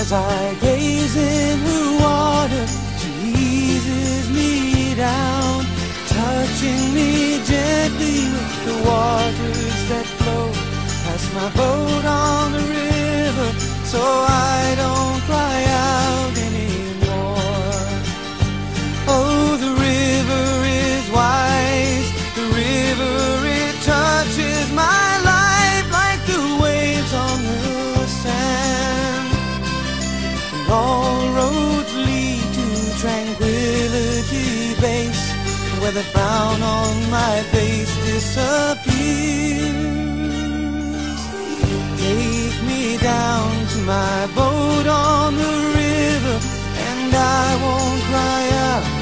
As I gaze in her water, she eases me down, touching me gently with the waters that flow past my boat on the river, so I don't cry out anymore. Oh, the river is wise, the river, it touches my life like the waves on the sand. And all roads lead to Tranquility Base, where the frown on my face disappears. Take me down to my boat on the river, and I won't cry out